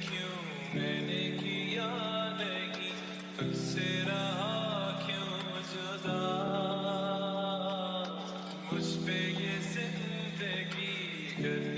क्यों मैंने किया नहीं, तुझसे रहा क्यों जुदा। मुझ पे ये जिंदगी कर